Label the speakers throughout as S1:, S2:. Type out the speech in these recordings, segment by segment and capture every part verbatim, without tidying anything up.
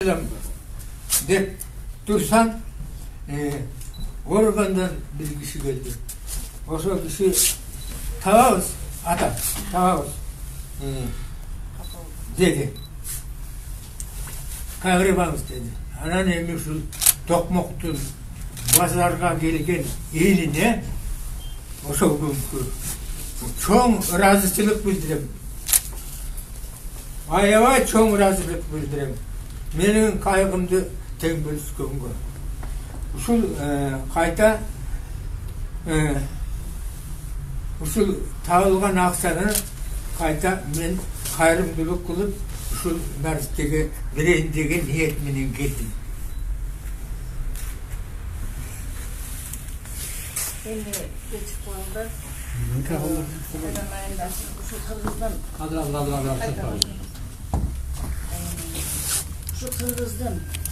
S1: Деп dursan organdan bir kişi geldi. O kişi tavağız, ata, tavağız dedi. Kayırbanız dedi. Anneannemin şu tokmoktun pazarga gelgen eline o günkü çok razıçılık bildirem. Ayava çok razılık bildirem. Menin kaygımdı teң bölüskөнгө. Ушул кайта ушул табылган акчаны кайта мен кайрымдуулук кылып ушул нарстеге берейин деген ниет менен келдим.
S2: Endi geçip koyuldu. Şu Kırgız'dan şu Kırgız'dan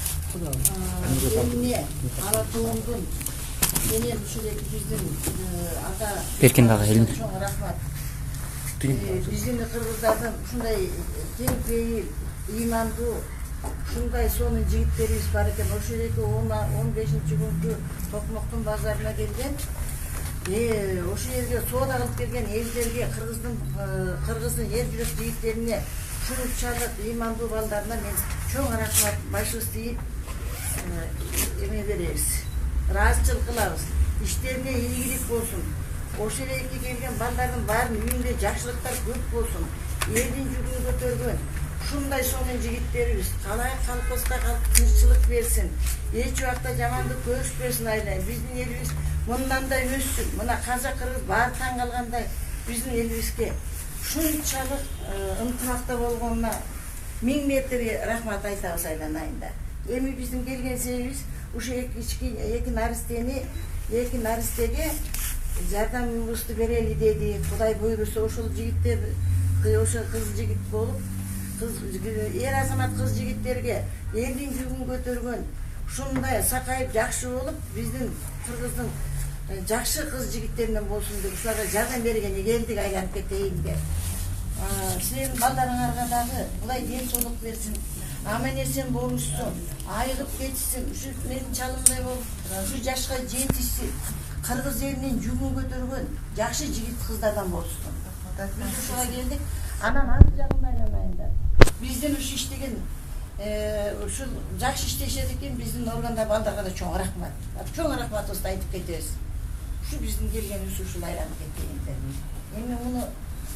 S2: eline Alatoğum'dan benim şuradaki bizden ata
S3: Perkin dağı eline
S2: çok rahmat. Bizim de Kırgızlardan şunday tevkeyi imandu şunday sonun jigitlerimiz var eken o şuradaki on beşinci günkü Tokmoktun bazarına gelgen o şu yerge soğuda kılıp gelgen evlerge Kırgız'ın Kırgız'ın yer yürek jigitlerine şunu çalıp imandu ballarına men çok rahmat başız deyip emeğe veririz. Razıçılık kılarız. İşlerine iyilik olsun. O şerekli gelgen balların var mı? Üyünde yaşlılıklar köp olsun. Elin yüzünü götürgün. Şunday sonun jigitlerimiz. Kalay kalposta kalıp tırçılık versin. Hiç vakta jamandık görüşmesin aylayın. Bizim elimiz bundan da össün. Buna kaza kırgız bağır tangalganday bizim elimizge şunçalık ıntımaqta bolğonuna ming metre rahmat aytabыз aylanayında. Emi bizim gelgen sebebimiz uşu iki naristeni iki naristege jardamыбызды bereli dedi. Kuday buyursa oşul jigitler oşul kız jigit bolup kız er azamat kız jigitlerge elin жүгүн көтөргөн şunday sakayıp jakşı bolup bizdin Kırgızdın jakşı kız jigitlerинен bolsun деп uşularga жардам бергенге келдик айланып кетейин деп. Силердин балдарыңарга дагы булай ден соолук берсин. Аман эсен болушсун, айыгып кетишсин, ушу менин чалымдай болуп, ушу жашка жетишсин. Кыргыз элинин жүгүн көтөргөн жакшы жигит кыздардан болсун. Биз ушуга келдик. Анан анын жагын айланайында. Бизден ушу иштеген ушул жакшы иштешет экен биздин органда балдарга да чоң рахмат. Чоң рахматыбызды айтып кетебиз. Ушу биздин келгенибиз ушул айланып кеткенде. Эми муну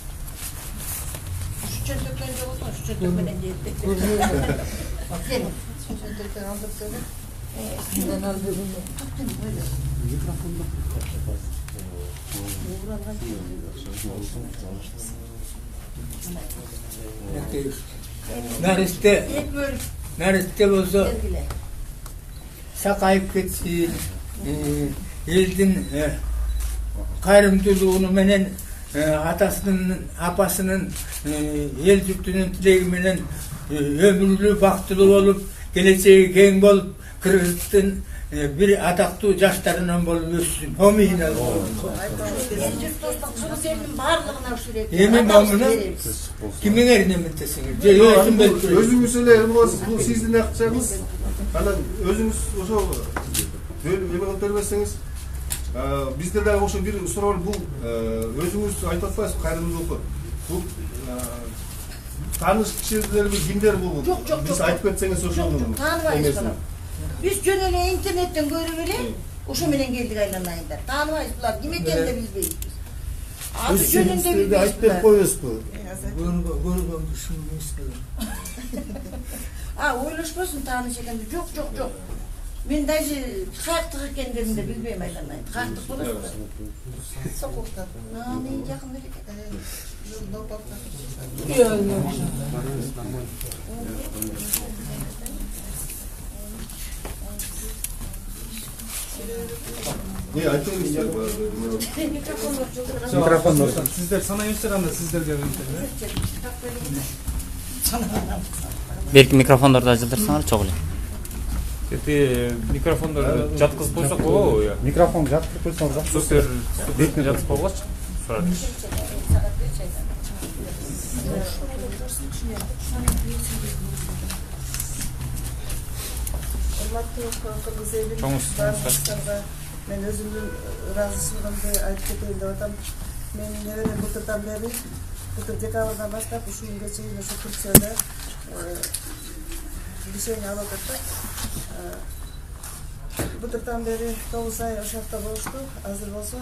S2: Çöntükten de olsun, şu çöntükten de ettik. Gelin. Şu çöntükten aldık böyle. Şundan aldık bunu. Tuttum böyle. Mikrofonda.
S1: Nariste, nariste olsa sakayıp ketsin, eldin kayrımduluğunu menen atasının, apasının, el jurtunun tilegi menen ömürlü, baktılуу olup, geleceği keng bolup, Kırgızdın bir ataqtуу жаштарынан болуп өссүн. Помин ал. Эми мамуна кимге эрнеметтесиңер? Же өзүң
S4: өзүңүз эле бул сиздин акчаңыз. Анан өзүңүз ошо эме кылып бербесеңиз, бизде дагы ошо бир суроо бар. Бул өзүңүз айтып атпайсызбы кайрымдуулукку? Бул тааныш кишилерибиз кимдер бул? Биз айтып кетсеңиз ошону.
S2: Тааныбайбыз. Biz jönele internetten görüp ele, uşu menen geldik aylanayında. Tanımayız bular, kim ekeni de bilmeyiz biz. Adı jönünde bilmeyiz
S4: ayıp dep koyuyoruz bu.
S1: Görgön düşünmeyiz bular.
S2: Ha, oylaşmasın tanış ekeni, çok çok çok. Men daji kaktık ekenlerini de bilmeyim aylanayında. Kaktık burası da. Sokukta. Ha, neyin yakında eket. Yok, yok.
S4: Ne aytыңыз istiyor bu arada?
S5: Mikrofon olsun. Sizler sana gösteremez, sizler de verin.
S3: Belki mikrofonları açılırsanız çok iyi.
S5: Эти микрофондорду жаткызып койсок болобу я?
S4: Mikrofon жаткызып койсоңуз да.
S5: Супер. Бетине жаткызып койгочу.
S2: урматтуу кыргыз элим,
S5: Чоңуз,
S2: баарыңыздарга мен өзүмдүн ыраазычылыгымды айтып кетейин деп атам. Менин неберем былтырдан бери, былтыр декабрдан баштап ушул күнгө чейин ошо Турцияда лечение алып атат. Былтырдан бери тогуз ай ошол жакта болушту. Азыр болсо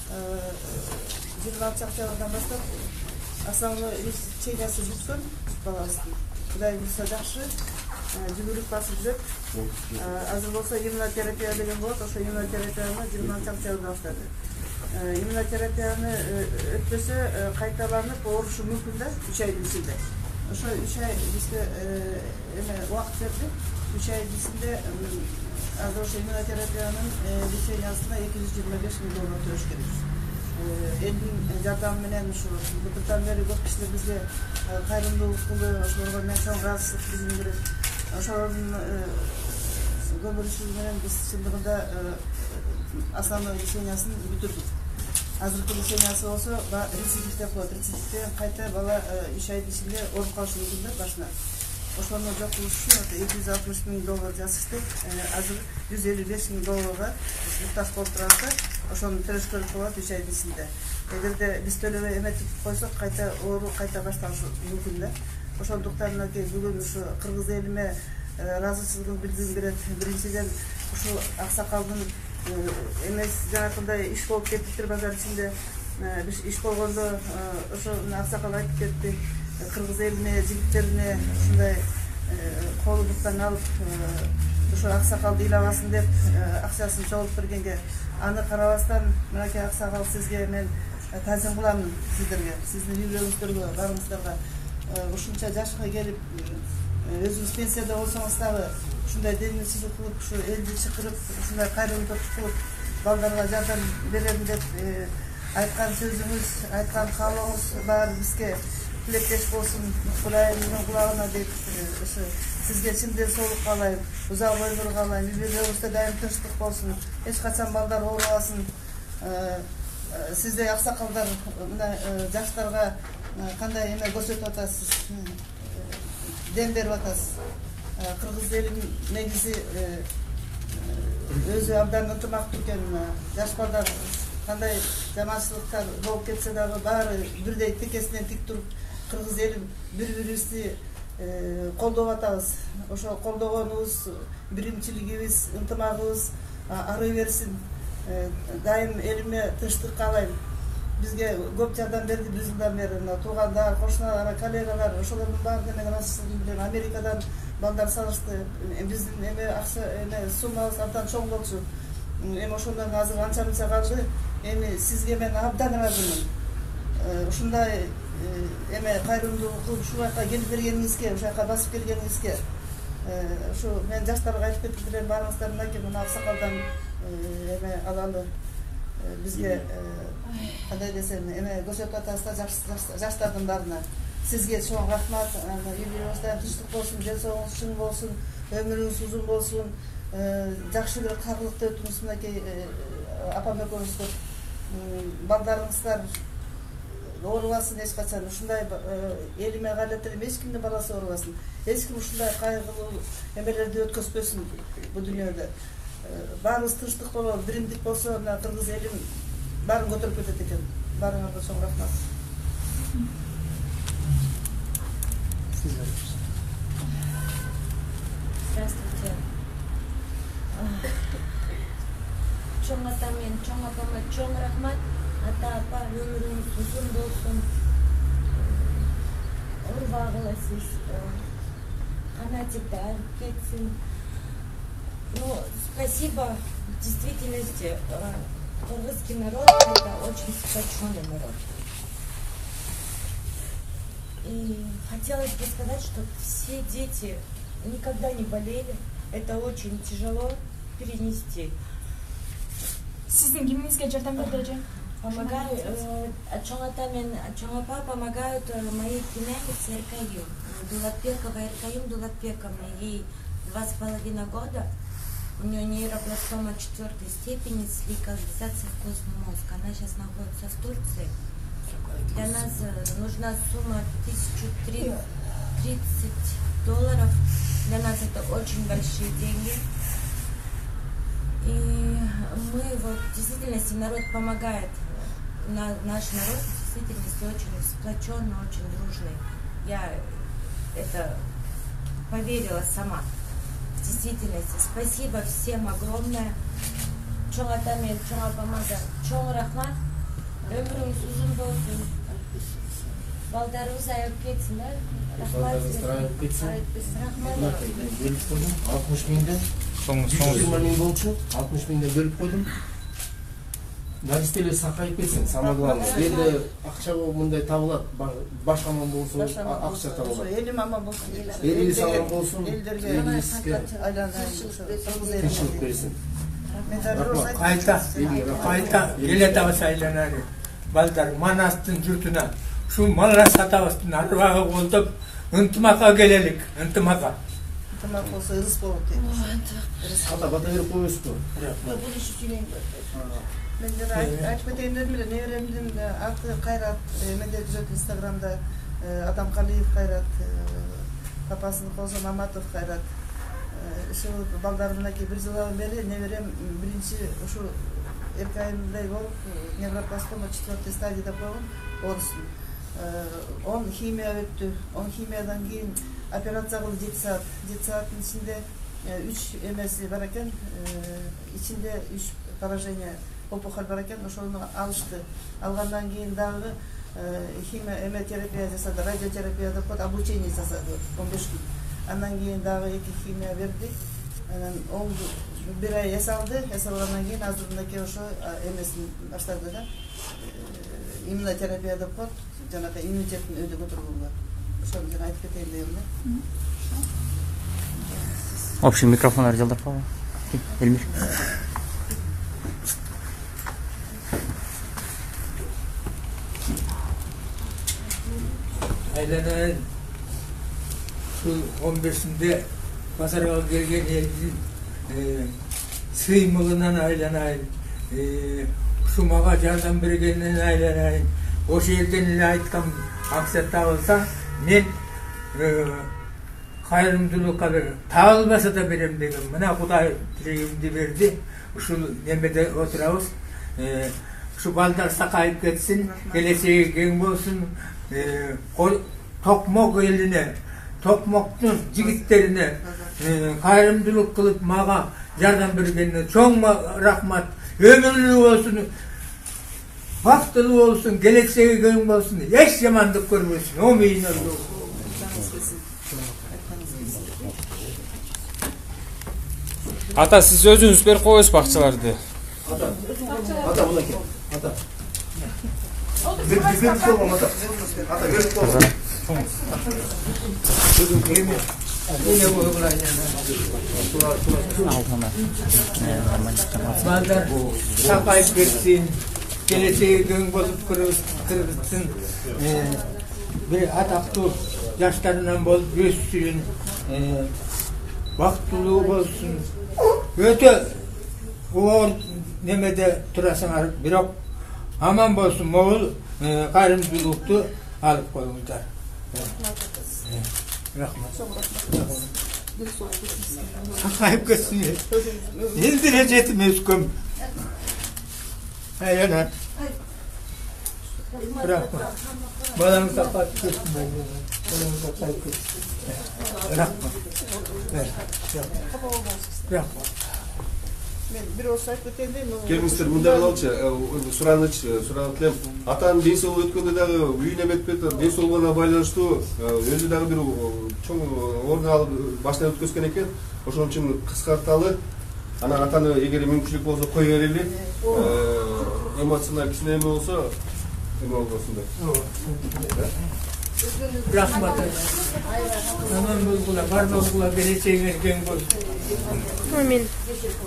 S2: жыйырма алты октябрдан баштап основной лечениясы бүткөн балабыздын. Кудай буйруса жакшы, жүгүрүп басып жүрөт. Азыр болсо иммунотерапия деген болот, ошо иммунотерапияны жыйырма алты октябрда баштады. Иммунотерапияны өтпөсө кайталанып оорушу мүмкүн да үч айдын ичинде. Ошо үч ай бизге эме убакыт берди. үч айдын ичинде азыр ошо иммунотерапиянын лечениясына эки жүз жыйырма беш миң доллар төлөш керек. Элдин жардамы менен ушу былтырдан бери көп кишилер бизге кайрымдуулук кылды, ошолорго мен чоң ыраазычылык билдирем. Ошонун көмүрүшү менен биз чындыгында основной лечениясын бүтүрдүк. Азыркы лечениясы болсо рецидив деп коет. Рецидивден кайта бала үч айдын ичинде ооруп калышы мүмкүн да башына. Ошону жок кылыш үчүн эки жүз алтымыш миң доллар жазышты. Азыр жүз элүү беш миң долларга муктаж болуп турат. Ошону төлөш керек болот үч айдын ичинде. Эгерде биз төлөбөй эметип койсок, кайта оору кайта башталышы мүмкүн да. Ошондуктан бүгүн ушу кыргыз элиме ыраазычылыгын билдиргим келет. Биринчиден ушу аксакалдын эмес жанакындай иш болуп кетиптир базар ичинде. Биз иш болгондо ошо аксакал айтып кетти. Кыргыз элине, жигиттерине ушундай колдуктан алып, ошо аксакалды ыйлабасын деп акчасын чогултуп бергенге, аны карабастан, мынакей аксакал сизге мен таазим кылам сиздерге, сиздин үйлөрүңүздөргө, барыңыздарга ушунча жашка келип, өзүңүз пенсияда болсоңуз дагы ушундай денисиздик кылып, ушу элди чакырып, ушундай кайрымдуулук кылып, балдарга жардам берем деп айткан сөзүңүз, айткан каалооңуз баары бизге тилектеш болсун. Кудайымдын кулагына дейт, ошо сизге чындын соолук каалайм, узак өмүр каалайм, үй бүлөңүздө дайым тынчтык болсун, эч качан балдар оорубасын. Сиздей аксакалдар мына жаштарга кандай эме көрсөтүп атасыз, дем берип атасыз. Кыргыз элин негизи өзү абдан ынтымактуу экен. Жаш балдар кандай жаманчылыктар болуп кетсе дагы баары бирдей текесинен тик туруп, кыргыз элин бири-бирибизди колдоп атабыз. Ошо колдогонубуз, биримчилигибиз, ынтымагыбыз ары берсин. Дайым элиме тынчтык каалайм. Бизге көп жардам берди бир жылдан бери. Туугандар, кошуналар, коллегалар, ошолордун баарын мен ыраазычылыгым билдирем. Америкадан балдар салышты. Биздин эме акча эме суммабыз абдан чоң болчу. Эми ошондон азыр анча-мынча калды. Эми сизге мен абдан ыраазымын. Ушундай эме кайрымдуулук кылып ушул жака келип бергениңизге, ушул жака басып келгениңизге, ушу мен жаштарга айтып кетип элем, барыңыздар мынакей мына аксакалдан эме алалы. Бизге кандай десем, эме көрсөтүп атасыздар жаштардын баарына. Сизге чоң рахмат. Үй бүлөңүздө тынчтык болсун, ден соолугуңуз чың болсун, өмүрүңүз узун болсун. Жакшы бир карлыкта өтүңүз. Мынакей апам экөөңүздөр, балдарыңыздар оорубасын эч качан. Ушундай элиме кайлап элем эч кимдин баласы оорубасын. Эч ким ушундай кайгылуу эмелерди өткөзбөсүн бу дүйнөдө. Баарыбыз тынчтык болобу, биримдик болсо, мына кыргыз элим баарын көтөрүп кетет экен. Баарыңарга чоң рахмат.
S6: Здравствуйте. Чоң ата мен чоң апама чоң рахмат. Ата апа өмүрүңүз узун болсун. Урбагыла сиз. Канатикте алып кетсин. Ну, спасибо. В действительности, кыргызский народ – это очень сплоченный народ. И хотелось бы сказать, что все дети никогда не болели. Это очень тяжело перенести.
S7: Сиздин кимиңизге жардам берди эже?
S6: Помогают, чоң ата мен чоң апа помогают моей племяннице Эркаюм. Дулатбекова Эркаюм Дулатбековна, ей два с половиной года. У нее нейробластома четвертой степени с локализацией в костный мозг. Она сейчас находится в Турции. Для нас нужна сумма тысяча тридцать долларов. Для нас это очень большие деньги. И мы вот в действительности народ помогает. На- наш народ в действительности очень сплоченный, очень дружный. Я это поверила сама. В действительности. Спасибо всем огромное. Чоң ата мен чоң апамага чоң рахмат. Ömrünüz uzun olsun. Baldarınız ayıp ketsin ha. Rahmat.
S8: Ayıp ketsin.
S6: Rahmat.
S8: Bölüp koydum. altmış mingden. yüz yirmi ming болчу. altmış mingden bölüp koydum. Налистелер сакайып кетсин, самое главное. Элде акча мындай табылат, баш аман болсун, акча табылат.
S2: Элим аман болсун.
S8: Элиңиз аман болсун.
S2: Элдерге
S8: Элиңизге тынччылык берсин.
S1: Кайта, кайта келетабыз айланары. Балдар Манастын жұртына, шу малра сатабыстын арбағы қолдып, ынтымаққа келелік, ынтымаққа.
S2: Ынтымақ болса ырыс болот дейт.
S8: Ата бата берип коесузбу?
S2: Мендер айтып кетейин дедим эле, неберемдин аты Кайрат, менде түзөт Инстаграмда Адамкалиев Кайрат, папасынын Козон Маматов Кайрат. Ушул балдар мынакей бир жылдан бери неберем биринчи ушу эки айдай болуп невропластома четвертый стадияда койгон орустун. Он химия өттү. Он химиядан кийин операция кылып жети саат. жети сааттын ичинде үч эмеси бар экен. Ичинде үч поражение опухоль бар экен. Ошону алышты. Алгандан кийин дагы химия эмотерапия жасады, радиотерапия деп коет, обучение жасады он беш күн. Андан кийин дагы эки химия берди. Анан он бир ай эсалды, эсалгандан кийин азыр мынакей ошо эмесин баштады да. Иммунотерапия деп коет, жанагы иммунитеттин өйдө көтөрүлгөн. Ошону жана айтып кетейин дегем да.
S3: Общий микрофонlar жалдап калган. Элмир.
S1: Айланайын şu он бешинде базарга келген элдин сыймылынан айланайын, şu мага жардам бергенинен айланайын. Ошо элден эле айткан акча табылса, мен кайрымдуулукка табылбаса да берем деген. Мына Кудай тилегимди берди. Ушул немеде отурабыз. Şu балдар сакайып кетсин, келечеги кең болсун. Токмок элине, Токмоктун жигиттерине кайрымдуулук кылып мага жардам бергенине чоң рахмат. Өмүрлүү болсун, бактылуу болсун, келечеги кең болсун, эч жамандык көрбөсүн. Омейин өлүү.
S5: Ата, сиз өзүңүз берип коесузбу акчаларды?
S8: Ата, ата мынакей. Ата. Берип койгон ата. Ата берип койгон.
S1: Балдар сакайып кетсин, келечеги кең болуп кыргызстын бир атактуу жаштарынан болуп өссүн, бактылуу болсун. Өтө оор немеде турасыңар, бирок аман болсун, могул кайрымдуулукту алып коюңуздар. Рахмат. Сакайып кетсин. Элдире жетим өскөм. Айлана. Рахмат. Балаң сакайып кетсин. Балаң сакайып кетсин. Рахмат. Рахмат.
S2: Мен бир ос айтып кетейин дейм.
S4: Келиңиздер мындай болчу, сураныч, суранып элем. Атанын ден соолугу өткөндө дагы үйүнө кетпейт, ден соолугуна байланыштуу өзү дагы бир чоң орун алып башынан өткөзгөн экен. Ошон үчүн кыскарталы. Анан атаны эгер мүмкүнчүлүк болсо кое берели. Эмоционалдуу кичине эме болсо, эме болбосун деп.
S1: Рахмат. Аман болгула, бар болгула, келечегиңер кең болсун.
S7: Амин.